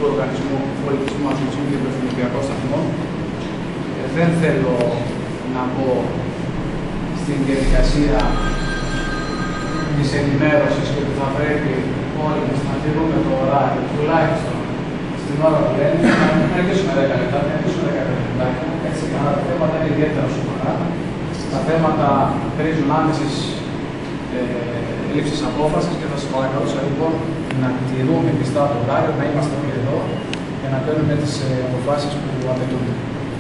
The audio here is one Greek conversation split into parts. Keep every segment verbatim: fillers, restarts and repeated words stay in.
του Οργανισμού Πολιτισμού, Αθλητισμού και των Εθνικών Σταθμών. Ε, δεν θέλω να μπω στην διαδικασία της ενημέρωσης και ότι θα πρέπει όλοι μας να τηρούμε το ωράριο, τουλάχιστον στην ώρα που λένε, να αργήσουμε δέκα λεπτά, να αργήσουμε δέκα λεπτά. Έτσι, αλλά τα θέματα είναι ιδιαίτερα σοβαρά. Τα θέματα χρήζουν άμεσης ε, λήψης απόφασης και θα σας παρακαλούσα λοιπόν να τηρούμε πιστά το ωράριο, να είμαστε όλοι εδώ και να παίρνουμε τις ε, αποφάσεις που απαιτούνται.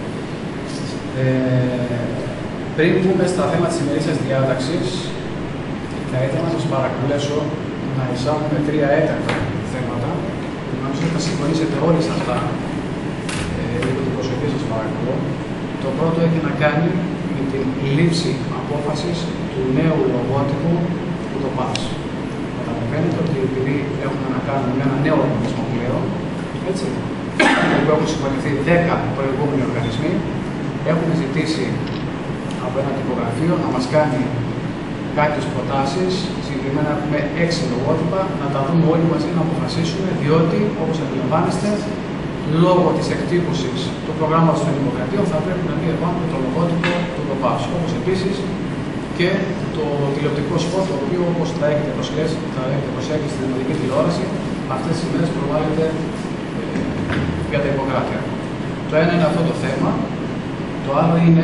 Ε, πριν πούμε στα θέματα της ημερήσιας διάταξης, θα ήθελα να σας παρακαλέσω να εισάγουμε τρία έτακτα θέματα. Νομίζω ότι θα συμφωνήσετε όλοι σε αυτά. Ε, λίγο την προσοχή σας παρακαλώ. Το πρώτο έχει να κάνει με την λήψη απόφασης του νέου λογότυπου του το ΠΑΣ. Καταλαβαίνετε ότι επειδή έχουμε να κάνουμε με ένα νέο οργανισμό πλέον, έτσι, όπου έχουν συμφωνηθεί δέκα προηγούμενοι οργανισμοί, έχουμε ζητήσει από ένα τυπογραφείο να μας κάνει κάποιες προτάσεις, συγκεκριμένα έχουμε έξι λογότυπα, να τα δούμε όλοι μαζί να αποφασίσουμε, διότι, όπως αντιλαμβάνεστε, λόγω της εκτύπωσης του προγράμματος των δημοκρατίων θα πρέπει να μπει επάνω το λογότυπο του ΔΟΠΑΣ. Όπως επίσης και το τηλεοπτικό σποτ, το οποίο όπως θα έχετε προσέξει, θα έχετε προσέξει στην δημοτική τηλεόραση, αυτές τις ημέρες προβάλλεται ε, για τα υποκράτεια. Το ένα είναι αυτό το θέμα. Το άλλο είναι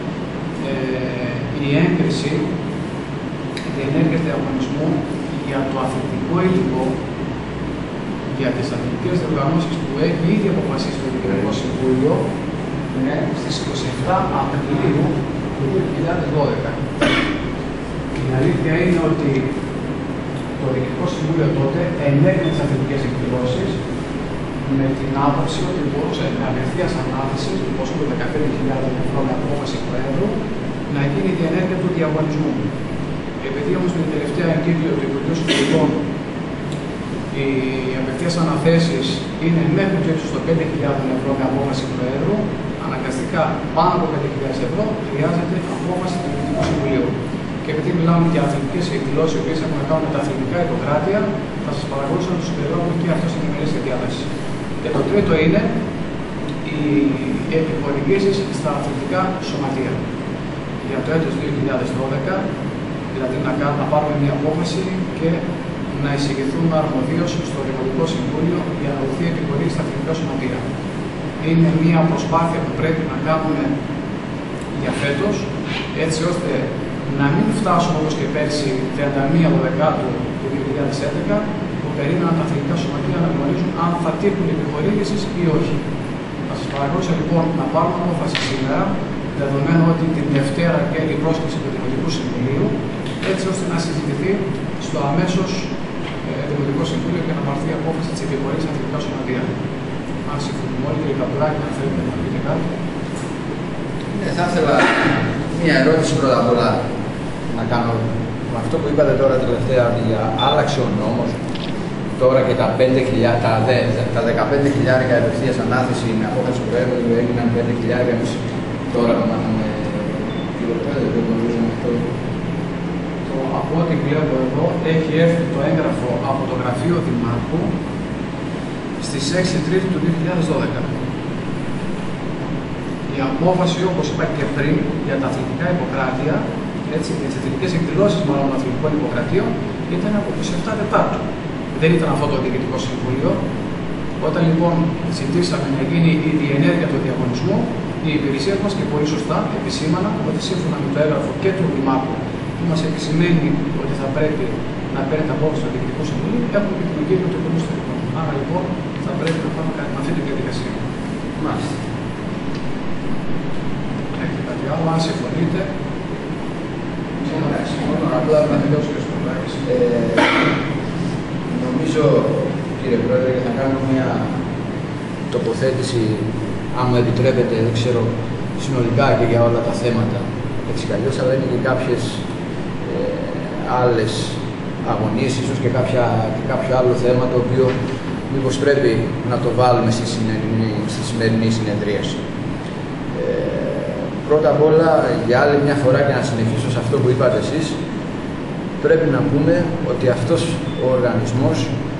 ε, η έγκριση διενέργειας διαγωνισμού για το αθλητικό υλικό για τις αθλητικές διοργανώσεις που έχει ήδη αποφασίσει το Διοικητικό Συμβούλιο ναι, στις είκοσι επτά Απριλίου του δύο χιλιάδες δώδεκα. Η αλήθεια είναι ότι το Διοικητικό Συμβούλιο τότε ενέκρινε τις αθλητικές εκδηλώσεις με την άποψη ότι μπορούσε με απευθείας ανάθεση του ποσού των δεκαπέντε χιλιάδες ευρώ με απόφαση Προέδρου να γίνει η διενέργεια του διαγωνισμού. Επειδή όμως με την τελευταία εγκύκλιο του Υπουργείου Συνδικών οι απευθείας αναθέσεις είναι μέχρι το ύψος των πέντε χιλιάδες ευρώ με απόφαση Προέδρου, αναγκαστικά πάνω από πέντε χιλιάδες ευρώ χρειάζεται απόφαση του Διοικητικού Συμβουλίου. Και επειδή μιλάμε για αθλητικές εκδηλώσεις οι οποίες έχουν να κάνουν με τα αθλητικά υποκράτεια, θα σας παρακολουθήσω να τους περιλάβουμε και αυτό στην ημερήσια διάταξη. Και το τρίτο είναι οι επιχορηγήσεις στα αθλητικά σωματεία. Για το έτος δύο χιλιάδες δώδεκα, δηλαδή να, κάνουμε, να πάρουμε μια απόφαση και να εισηγηθούμε αρμοδίως στο Δημοτικό Συμβούλιο για να δοθεί επιχορήγηση στα αθλητικά σωματεία. Είναι μια προσπάθεια που πρέπει να κάνουμε για φέτος, έτσι ώστε να μην φτάσουμε όπως και πέρσι τριάντα μία Δεκεμβρίου του δύο χιλιάδες έντεκα, που περίμεναν τα αθλητικά σωματεία να γνωρίζουν αν θα τύχουν επιχορήγησης ή όχι. Θα σας παρακαλούσα λοιπόν να πάρουμε απόφαση σήμερα, δεδομένου ότι την Δευτέρα και η πρόσκληση του Δημοτικού Συμβουλίου, έτσι ώστε να συζητηθεί στο αμέσως ε, Δημοτικό Συμβούλιο και να πάρθει απόφαση της επιχορήγησης στα αθλητικά σωματεία. Αν συμφωνούμε όλοι, κύριε Καπουράκη, αν θέλετε να πείτε κάτι. Ναι, θα ήθελα μία ερώτηση πρώτα απ' όλα να κάνω. Με αυτό που είπατε τώρα τελευταία, ότι άλλαξε ο νόμος τώρα και τα, τα, τα δεκαπέντε χιλιάρικα απευθείας ανάθεση με απόφαση του Προέδρου έγιναν πέντε χιλιάρικα. Εμείς τώρα το μάθαμε κύριε Πρόεδρε, δεν γνωρίζουμε αυτό. Από ό,τι βλέπω εδώ, έχει έρθει το έγγραφο από το Γραφείο Δημάρχου στις έξι Τρίτου του δύο χιλιάδες δώδεκα. Η απόφαση, όπως είπα και πριν, για τα αθλητικά υποκράτεια, έτσι, για τις αθλητικές εκδηλώσεις μάλλον των αθλητικών υποκρατείων, ήταν από είκοσι επτά Τετάρτου. Δεν ήταν αυτό το Διοικητικό Συμβούλιο. Όταν λοιπόν ζητήσαμε να γίνει η διενέργεια του διαγωνισμού, οι υπηρεσίες μας και πολύ σωστά επισήμαναν ότι σύμφωνα με το έγγραφο και του Δημάρχου που μας επισημαίνει ότι θα πρέπει να παίρνει τα απόφαση του Διοικητικού Συμβουλίου, έχουμε και την εγκύκλιο του Υπουργείου Συνδικών. Άρα λοιπόν θα πρέπει να πάμε με αυτή τη διαδικασία. Μάλιστα. Έχετε κάτι άλλο, αν συμφωνείτε. Μόνο απλά να δηλώσω και στον Πάκης. Νομίζω, κύριε Πρόεδρε, θα κάνω μια τοποθέτηση, αν μου επιτρέπετε, δεν ξέρω, συνολικά και για όλα τα θέματα, έτσι κι αλλιώς, αλλά είναι και κάποιες ε, άλλες αγωνίες, ίσως και, κάποια, και κάποιο άλλο θέμα, το οποίο μήπως πρέπει να το βάλουμε στη σημερινή, στη σημερινή συνεδρίαση. Ε, πρώτα απ' όλα, για άλλη μια φορά και να συνεχίσω σε αυτό που είπατε εσείς, πρέπει να πούμε ότι αυτός ο οργανισμός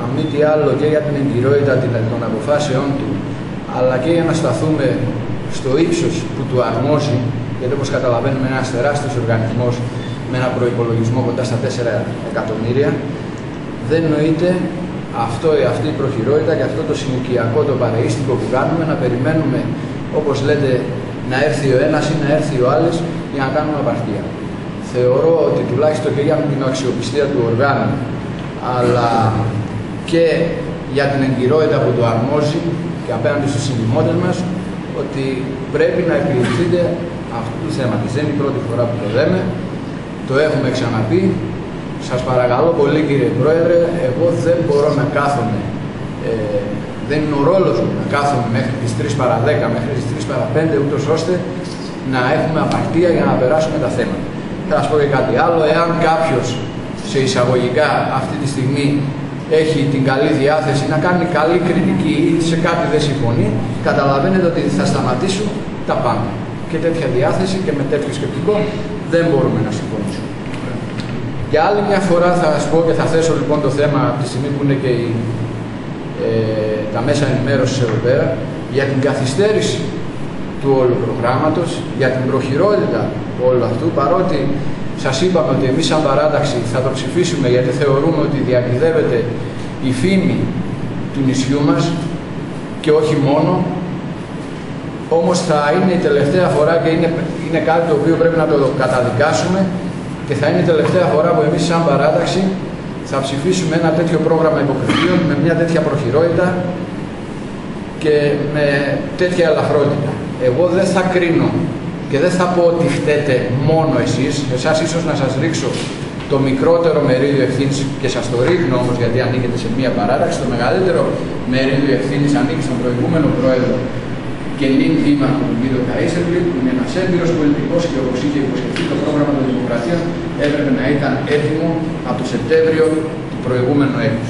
αν μη τι άλλο και για την εγκυρότητα των αποφάσεών του, αλλά και για να σταθούμε στο ύψος που του αρμόζει, γιατί όπως καταλαβαίνουμε είναι ένας τεράστιος οργανισμός με ένα προϋπολογισμό κοντά στα τέσσερα εκατομμύρια, δεν νοείται αυτό, αυτή η προχειρότητα και αυτό το συνοικιακό, το παρεΐστικο που κάνουμε, να περιμένουμε, όπως λέτε, να έρθει ο ένας ή να έρθει ο άλλος για να κάνουμε απαρτία. Θεωρώ ότι τουλάχιστον και για την αξιοπιστία του οργάνου, αλλά και για την εγκυρότητα που το αρμόζει και απέναντι στους συντιμότες μας, ότι πρέπει να επιληφθείτε αυτού του θέματος. Δεν είναι η πρώτη φορά που το λέμε, το έχουμε ξαναπεί. Σας παρακαλώ πολύ, κύριε Πρόεδρε, εγώ δεν μπορώ να κάθομαι, ε, δεν είναι ο ρόλος μου να κάθομαι μέχρι τις τρεις παρά δέκα, μέχρι τις τρεις παρά πέντε, ούτως ώστε να έχουμε απαρτία για να περάσουμε τα θέματα. Θα σας πω και κάτι άλλο, εάν κάποιος σε εισαγωγικά αυτή τη στιγμή έχει την καλή διάθεση να κάνει καλή κριτική ή σε κάτι δεν συμφωνεί, καταλαβαίνετε ότι θα σταματήσω τα πάντα. Και τέτοια διάθεση και με τέτοιο σκεπτικό δεν μπορούμε να συμφωνήσουμε. Για άλλη μια φορά θα σας πω και θα θέσω λοιπόν το θέμα από τη στιγμή που είναι και η, ε, τα μέσα ενημέρωσης εδώ πέρα, για την καθυστέρηση του όλου προγράμματος, για την προχειρότητα του όλου αυτού, παρότι σας είπαμε ότι εμείς σαν παράταξη θα το ψηφίσουμε γιατί θεωρούμε ότι διακυδεύεται η φήμη του νησιού μας και όχι μόνο, όμως θα είναι η τελευταία φορά και είναι, είναι κάτι το οποίο πρέπει να το καταδικάσουμε και θα είναι η τελευταία φορά που εμείς σαν παράταξη θα ψηφίσουμε ένα τέτοιο πρόγραμμα υποκριτήριων με μια τέτοια προχειρότητα και με τέτοια ελαφρότητα. Εγώ δεν θα κρίνω και δεν θα πω ότι φταίτε μόνο εσείς, εσάς ίσως να σας ρίξω το μικρότερο μερίδιο ευθύνης και σας το ρίχνω όμως γιατί ανήκετε σε μια παράταξη, το μεγαλύτερο μερίδιο ευθύνης ανήκει στον προηγούμενο πρόεδρο και νυν δήμαρχο του κύριο Καΐσερλη, που είναι ένας έμπειρος πολιτικός και όπως είχε υποσχεθεί το πρόγραμμα των Δημοκρατίας έπρεπε να ήταν έτοιμο από το Σεπτέμβριο του προηγούμενου έτους.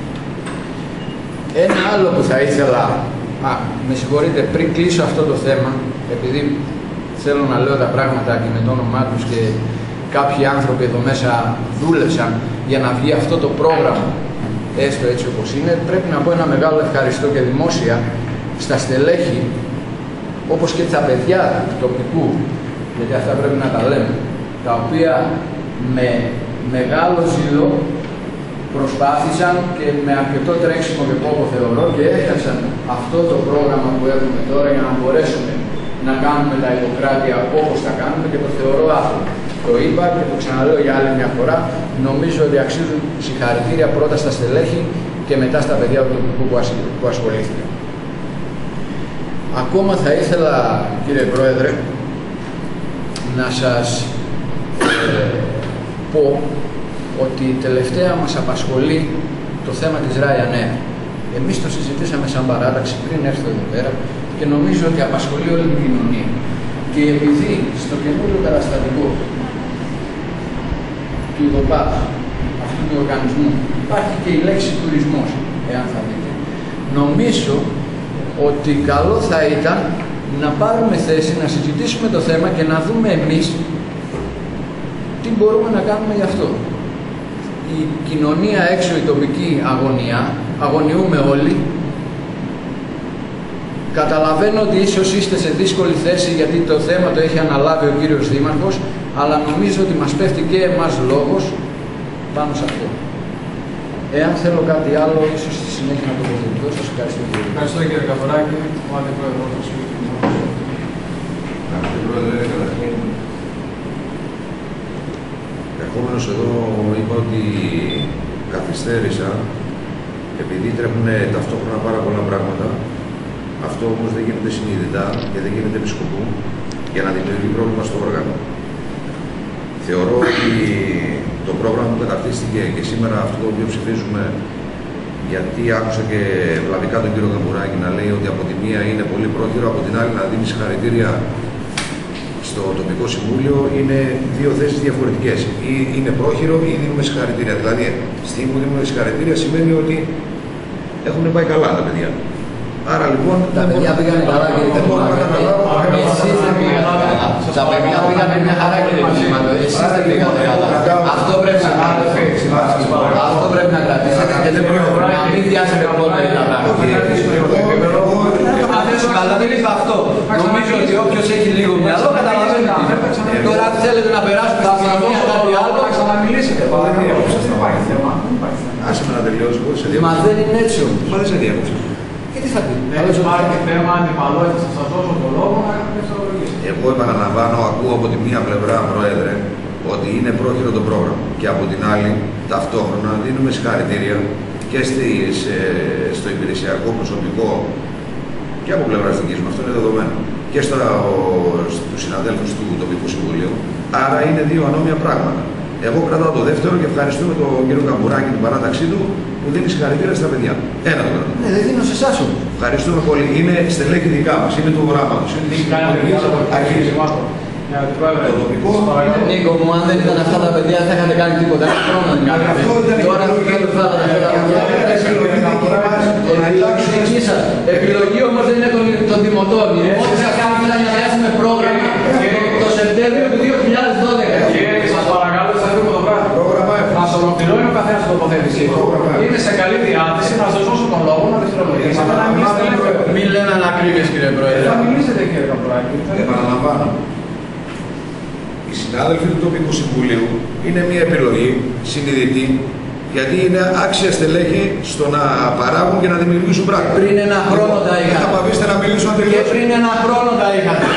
Ένα άλλο που θα ήθελα, α, με συγχωρείτε, πριν κλείσω αυτό το θέμα, επειδή θέλω να λέω τα πράγματα και με το όνομά τους και κάποιοι άνθρωποι εδώ μέσα δούλεψαν για να βγει αυτό το πρόγραμμα έστω έτσι όπως είναι, πρέπει να πω ένα μεγάλο ευχαριστώ και δημόσια στα στελέχη, όπως και τα παιδιά του τοπικού, γιατί αυτά πρέπει να τα λέμε, τα οποία με μεγάλο ζήλο προσπάθησαν και με αρκετό τρέξιμο και πόπο θεωρώ και έφτιαξαν αυτό το πρόγραμμα που έχουμε τώρα για να μπορέσουμε να κάνουμε τα υποκράτεια όπως τα κάνουμε και το θεωρώ άθλο. Το είπα και το ξαναλέω για άλλη μια φορά, νομίζω ότι αξίζουν συγχαρητήρια πρώτα στα στελέχη και μετά στα παιδιά του τοπικού που ασχολήθηκαν. Ακόμα θα ήθελα, κύριε Πρόεδρε, να σας ε, πω ότι τελευταία μας απασχολεί το θέμα της Ryanair. Εμείς το συζητήσαμε σαν παράταξη πριν έρθω εδώ πέρα και νομίζω ότι απασχολεί όλη την κοινωνία. Και επειδή στο καινούριο καταστατικό του ΔΟΠΑΤ, αυτού του οργανισμού, υπάρχει και η λέξη τουρισμός, εάν θα δείτε, νομίζω ότι καλό θα ήταν να πάρουμε θέση, να συζητήσουμε το θέμα και να δούμε εμείς τι μπορούμε να κάνουμε γι' αυτό. Η κοινωνία έξω, η τοπική αγωνία, αγωνιούμε όλοι. Καταλαβαίνω ότι ίσως είστε σε δύσκολη θέση γιατί το θέμα το έχει αναλάβει ο κύριος Δήμαρχος, αλλά νομίζω ότι μας πέφτει και εμάς λόγος πάνω σε αυτό. Εάν θέλω κάτι άλλο, ίσως στη συνέχεια να το τοποθετηθώ. Σας ευχαριστώ πολύ. Ευχαριστώ κύριε Καβουράκη, ο Αντιπρόεδρος του Συμβουλίου. Κύριε Πρόεδρε, καταρχήν, ερχόμενος εδώ είπα ότι καθυστέρησα επειδή τρέχουν ταυτόχρονα πάρα πολλά πράγματα. Αυτό όμως δεν γίνεται συνειδητά και δεν γίνεται επί σκοπού για να δημιουργεί πρόβλημα στο όργανο. Θεωρώ ότι το πρόγραμμα που καταρτίστηκε και σήμερα αυτό το οποίο ψηφίζουμε, γιατί άκουσα και βλαβικά τον κύριο Καβουράκη να λέει ότι από τη μία είναι πολύ πρόχειρο, από την άλλη να δίνει συγχαρητήρια στο τοπικό συμβούλιο, είναι δύο θέσεις διαφορετικές. Ή είναι πρόχειρο ή δίνουμε συγχαρητήρια. Δηλαδή, στη στιγμή που δίνουμε συγχαρητήρια σημαίνει ότι έχουν πάει καλά τα παιδιά. Άρα λοιπόν. Τα παιδιά πήγανε καλά και δεν μπορώ να καταλάβω. Εσείς δεν πήγατε καλά. Τα παιδιά πήγανε μια χαρά και δεν πήγατε. Εσείς δεν πήγατε καλά. Αυτό πρέπει να κάνετε. Αυτό πρέπει να κρατήσετε και δεν πρέπει να μην διάσετε πρώτα ή καλά. Καλά, δεν είπα αυτό. Νομίζω ότι όποιος έχει λίγο μυαλό καταλαβαίνει. Τώρα θέλετε να περάσουμε στην κοινωνία κάτι άλλο. Θα ξαναμιλήσετε. Δεν υπάρχει θέμα. Άσε με να τελειώσει. Μα δεν είναι έτσι όμως. Μα δεν σε διάκοψα. Και τι θα πει. Δεν υπάρχει θέμα αντιπαλότητα. Θα σας δώσω το λόγο να δευτερολογήσετε. Εγώ επαναλαμβάνω, ακούω από τη μία πλευρά, Πρόεδρε, ότι είναι πρόχειρο το πρόγραμμα. Και από την άλλη, ταυτόχρονα δίνουμε συγχαρητήρια και στις, στο υπηρεσιακό προσωπικό και από πλευρά δική μου, αυτό είναι δεδομένο, και στους συναδέλφους του τοπικού συμβουλίου. Άρα είναι δύο ανώμια πράγματα. Εγώ κρατάω το δεύτερο και ευχαριστούμε τον κύριο Καμπουράκη την παράταξή του που δίνει συγχαρητήρια στα παιδιά. Ένα το κρατάω. Ναι, δεν δίνω σε εσάς όμως. Ευχαριστούμε πολύ. Είναι στελέχη δικά μας, είναι του οράματος. Το τοπικό. Νίκο μου, αν δεν ήταν αυτά τα παιδιά, δεν θα είχατε κάνει τίποτα. Ένα χρόνο δεν κάνετε. Τώρα δεν θέλετε αυτά τα παιδιά. Επιλογή δική σας. Επιλογή όμως δεν είναι των δημοτών. Οι δημότες σας κάνουν να νοιάζουμε πρόγραμμα το Σεπτέμβριο του δύο χιλιάδες δώδεκα. Κύριε, σας παρακαλώ, σας αφήνουμε το πράγμα. Μας ολοκληρώνει ο καθένας την τοποθέτησή του. Είναι σε καλή διάθεση να σας δώσω τον λόγο να δευτερολογήσετε. Μην λένε ανακρίβειες, κύριε Πρόεδρε. Θα μιλήσετε, κύριε Καμπουράκη. Επαναλαμβάνω. Οι συνάδελφοι του τοπικού συμβουλίου είναι μια επιλογή συνειδητή, γιατί είναι άξια στελέχη στο να παράγουν και να δημιουργήσουν πράγματα. Πριν ένα χρόνο τα είχατε. Θα παβήσετε να μιλήσω αν Και τελειώσω. πριν ένα χρόνο τα είχατε.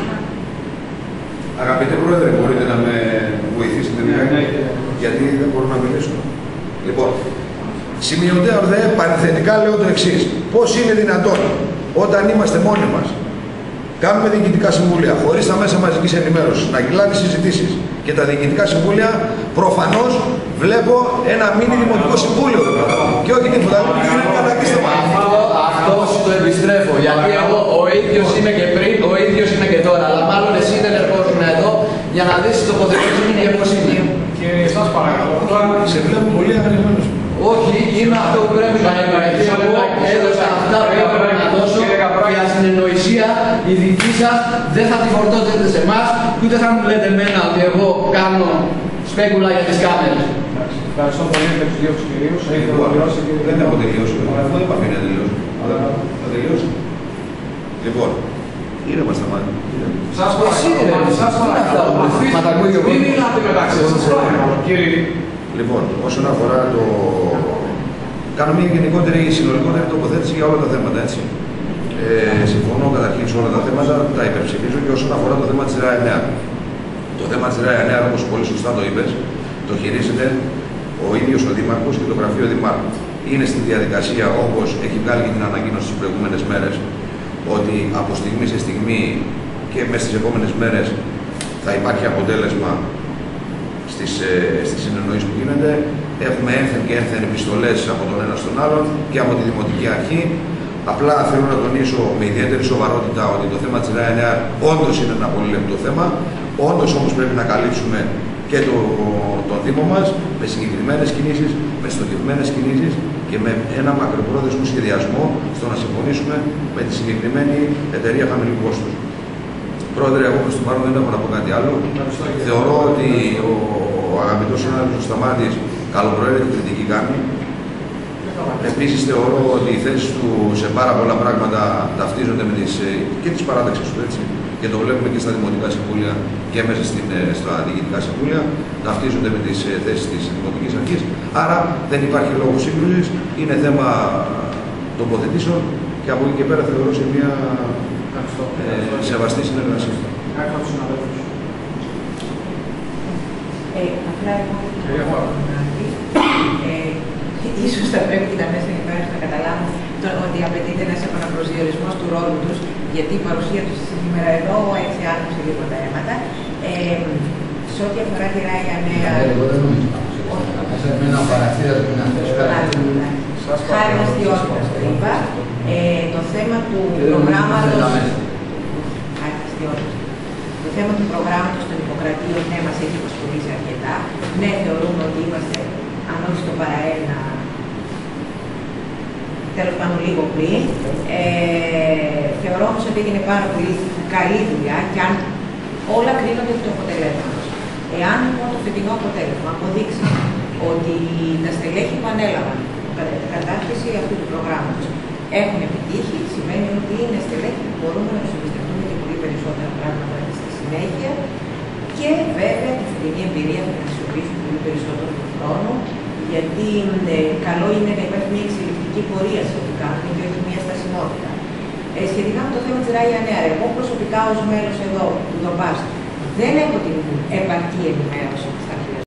Αγαπητέ Πρόεδρε, μπορείτε να με βοηθήσετε λιγάκι, γιατί δεν μπορώ να μιλήσω. Λοιπόν, σημειωτέων δε παρενθετικά λέω το εξής. Πώς είναι δυνατόν όταν είμαστε μόνοι μας, κάνουμε διοικητικά συμβούλια χωρίς τα μέσα μαζικής ενημέρωσης, να γυλάνε συζητήσεις και τα διοικητικά συμβούλια, προφανώς βλέπω ένα μίνι δημοτικό συμβούλιο και όχι τίποτα. Αυτό, αυτό σου το επιστρέφω, γιατί εγώ ο ίδιος είμαι και πριν, ο ίδιος είμαι και τώρα, αλλά μάλλον εσύ δεν ερχόσουν εδώ για να δεις το τοποθετήσεις μου και πώς είναι. Και σας παρακαλώ, τώρα Σε βλέπω πολύ αγριεμένος. Όχι, είμαι αυτό που πρέπει να είμαι. Εγώ έδωσα αυτά που έπρεπε να δώσω για συνεννοησία. Η δική σας δεν θα τη φορτώσετε σε εμάς και ούτε θα μου λέτε εμένα ότι εγώ κάνω σπέκουλα για τις κάμερες. ευχαριστώ πολύ και τους δύο τους κυρίους. Έχετε ολοκληρώσει, κύριε. Δεν έχω τελειώσει. Αυτό δεν πάει να τελειώσει. Θα τελειώσει. Λοιπόν, ήρεμα στα μάτια. Σας Εσύ ρε, παρακαλώ. Σας παρακαλώ. Μα τα ακούει ο Μην κόσμος. μιλάτε μεταξύ σας. Κύριε. Λοιπόν, όσον αφορά το. Κάνω μια γενικότερη, συνολικότερη τοποθέτηση για όλα τα θέματα, έτσι. Ε, συμφωνώ καταρχήν σε όλα τα θέματα, τα υπερψηφίζω και όσον αφορά το θέμα της ΡΑΕ εννέα. Το θέμα της ΡΑΕ εννέα, όπως πολύ σωστά το είπες, το χειρίζεται ο ίδιος ο Δήμαρχος και το Γραφείο Δημάρχου. Είναι στη διαδικασία, όπως έχει βγάλει και την ανακοίνωση τις προηγούμενες μέρες, ότι από στιγμή σε στιγμή και μέσα στις επόμενες μέρες θα υπάρχει αποτέλεσμα στις, ε, στις συνεννοήσεις που γίνεται. Έχουμε ένθεν και ένθεν επιστολές από τον ένα στον άλλον και από τη Δημοτική Αρχή. Απλά θέλω να τονίσω με ιδιαίτερη σοβαρότητα ότι το θέμα της ΡΑΕ εννέα όντως είναι ένα πολύ λεπτό θέμα. Όντως όμως πρέπει να καλύψουμε και το, τον Δήμο μας με συγκεκριμένες κινήσεις, με στοχευμένες κινήσεις και με ένα μακροπρόθεσμο σχεδιασμό στο να συμφωνήσουμε με τη συγκεκριμένη εταιρεία χαμηλού κόστους. Πρόεδρε, εγώ προς το παρόν δεν έχω να πω κάτι άλλο. Θεωρώ ότι ο, ο αγαπητός συνάδελφος Σταμάτης καλοπροαίρετη κριτική κάνει. Επίσης θεωρώ ότι οι θέσεις του σε πάρα πολλά πράγματα ταυτίζονται με τις, και τις παράταξεις του, έτσι, και το βλέπουμε και στα Δημοτικά Συμβούλια και μέσα στην, στα Διοικητικά Συμβούλια, ταυτίζονται με τις θέσεις της Δημοτικής Αρχής. Άρα δεν υπάρχει λόγο σύγκρουσης, είναι θέμα τοποθετήσεων και από εκεί και πέρα θεωρώ σε μια ε, σεβαστή συνεργασία. Ίσως θα πρέπει και τα μέσα ενημέρωση να καταλάβουν ότι απαιτείται ένας επαναπροσδιορισμός του ρόλου τους, γιατί η παρουσία τους σήμερα εδώ έτσι άκουσε λίγο τα αίματα. Ε, σε ό,τι αφορά τη ΡΑΕ εννέα. Εγώ δεν νομίζω. Εμένα ο χαρακτήρας μου είναι αυτός. Χάρη μας διότητας το είπα. Το θέμα του προγράμματος. Χάρη μας διότητας. Το θέμα του προγράμματος των υποκρατείων, ναι, μας έχει απασχολήσει αρκετά. Ναι, θεωρούμε ότι είμαστε, αν όχι στο παραένα, τέλος πάντων λίγο πριν. Ε, θεωρώ όμως ότι έγινε πάρα πολύ καλή δουλειά και αν όλα κρίνονται από το αποτελέσμα. Εάν λοιπόν το φετινό αποτέλεσμα αποδείξει ότι τα στελέχη που ανέλαβαν κατά την κατάρτιση αυτού του προγράμματος έχουν επιτύχει, σημαίνει ότι είναι στελέχη που μπορούμε να τους εμπιστευτούμε και πολύ περισσότερα πράγματα στη συνέχεια και βέβαια τη φετινή εμπειρία θα χρησιμοποιήσουμε πολύ περισσότερο τον χρόνο, γιατί ε, καλό είναι να υπάρχει μια εξελικτική πορεία σε ό,τι κάνουμε και όχι μια στασιμότητα. Ε, σχετικά με το θέμα της Ράια Νέα, εγώ προσωπικά ως μέλος εδώ του Ντομπάστ δεν έχω την επαρκή ενημέρωση